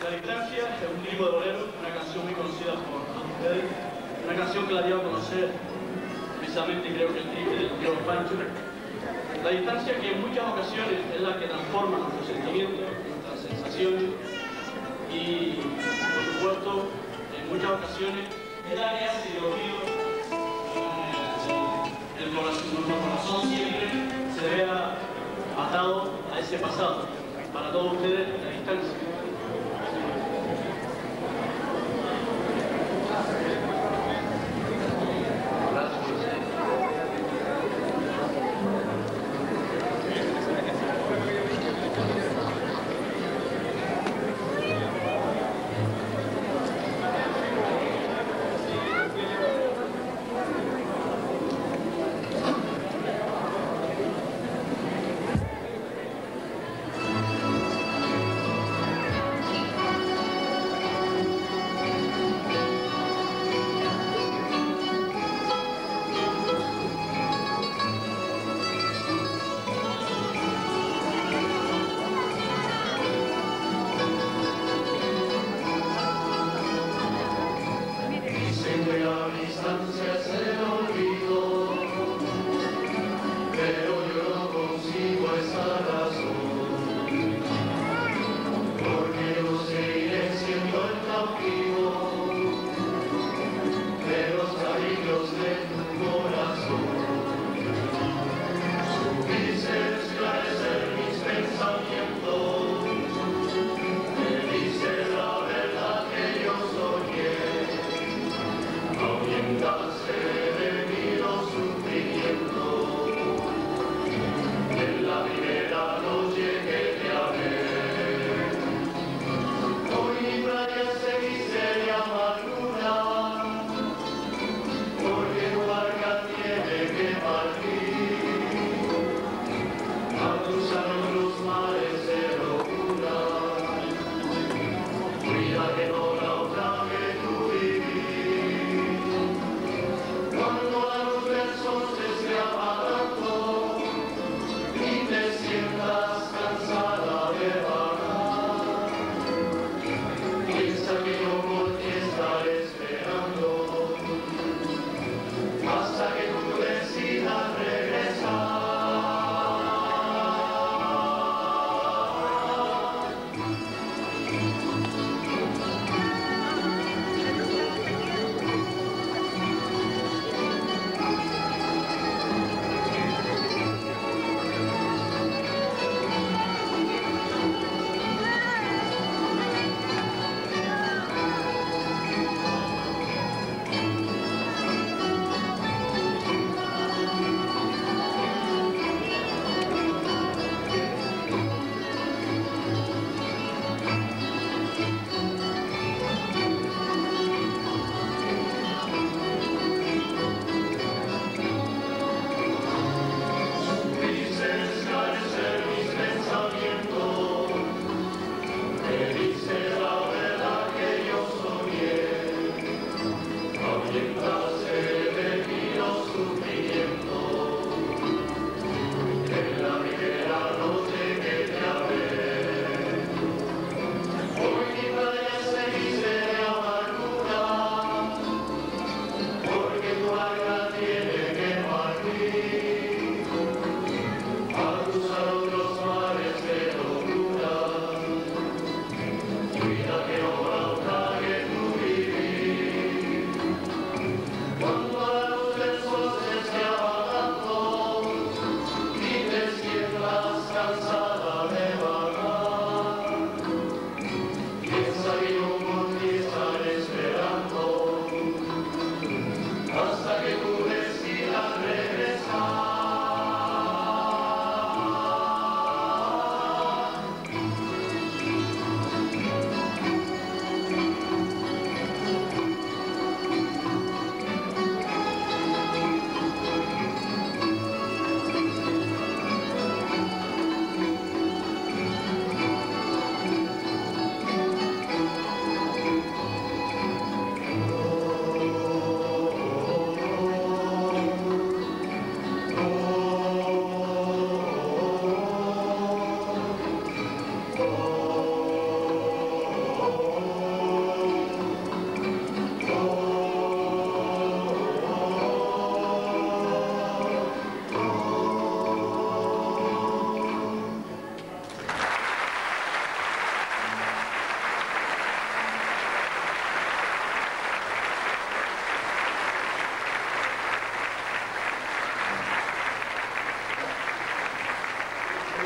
La distancia es un tipo de bolero, una canción muy conocida por todos ustedes, una canción que la dio a conocer precisamente creo que el triple del tío Pancho. La distancia que en muchas ocasiones es la que transforma nuestros sentimientos, nuestras sensaciones y, por supuesto, en muchas ocasiones es la que hace de oído nuestro corazón siempre se vea atado a ese pasado. Para todos ustedes, la distancia.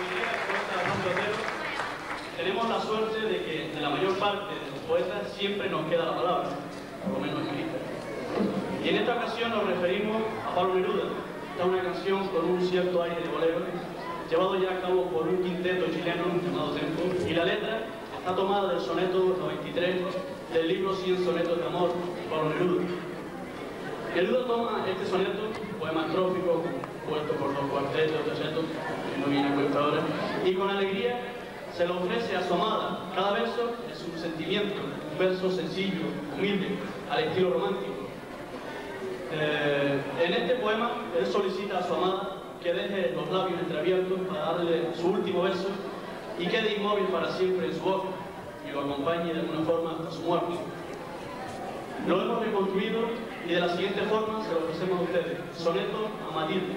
diría el poeta Juan Otero, tenemos la suerte de que de la mayor parte de los poetas siempre nos queda la palabra, por lo menos escrita. Y en esta ocasión nos referimos a Pablo Neruda. Esta es una canción con un cierto aire de bolero, llevado ya a cabo por un quinteto chileno llamado Tempo, y la letra está tomada del soneto 93 del libro 100 sonetos de amor de Pablo Neruda. Neruda toma este soneto, poema estrófico, compuesto por dos cuartetos, tercetos, que no viene a cuenta ahora, y con alegría se lo ofrece a su amada. Cada verso es un sentimiento, un verso sencillo, humilde, al estilo romántico. En este poema, él solicita a su amada que deje los labios entreabiertos para darle su último verso y quede inmóvil para siempre en su boca y lo acompañe de alguna forma hasta su muerte. Lo hemos reconstruido y de la siguiente forma se lo ofrecemos a ustedes. Soneto a Matilde.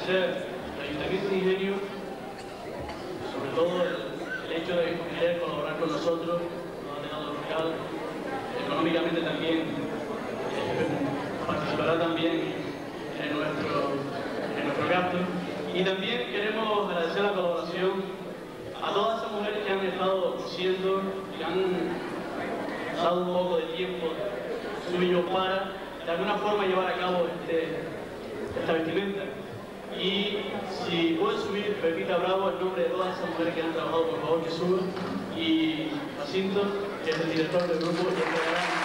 reconocer el Ayuntamiento de Ingenio, sobre todo el hecho de querer colaborar con nosotros, nos ha dejado local, económicamente también, participará también en nuestro gasto. Y también queremos agradecer la colaboración a todas esas mujeres que han estado cosiendo, que han dado un poco de tiempo suyo para, de alguna forma, llevar a cabo esta vestimenta. Y si puede subir Pepita Bravo, en nombre de todas esas mujeres que han trabajado, por favor que suba. Y Jacinto, que es el director del grupo, que entregará.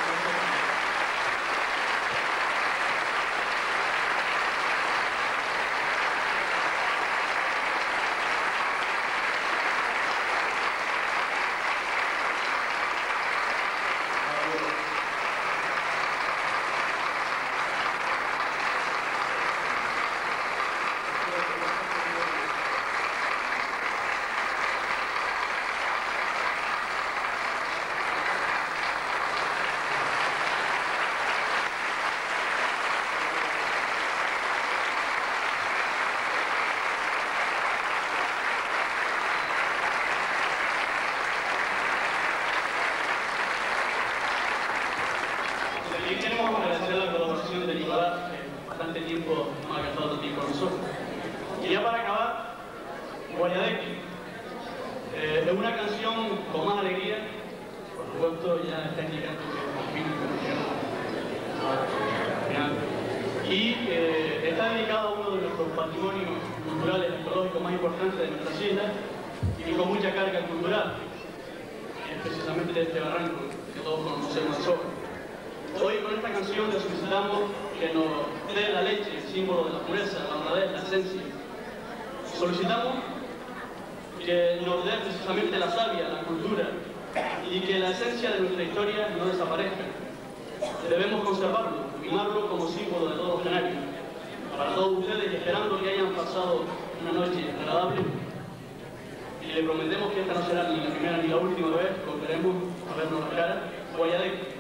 Y ya para acabar, Guayadeque. Es una canción con más alegría, por supuesto ya está indicando que y está dedicada a uno de nuestros patrimonios culturales y ecológicos más importantes de nuestras islas y con mucha carga cultural, es precisamente de este barranco que todos conocemos de sobra. Hoy con esta canción le solicitamos que nos dé la leche, el símbolo de la pureza, la honradez, la esencia. Solicitamos que nos dé precisamente la savia, la cultura, y que la esencia de nuestra historia no desaparezca. Debemos conservarlo, mimarlo como símbolo de todos los canarios. Para todos ustedes, y esperando que hayan pasado una noche agradable, y le prometemos que esta no será ni la primera ni la última vez, volveremos a vernos la cara. Guayadeque.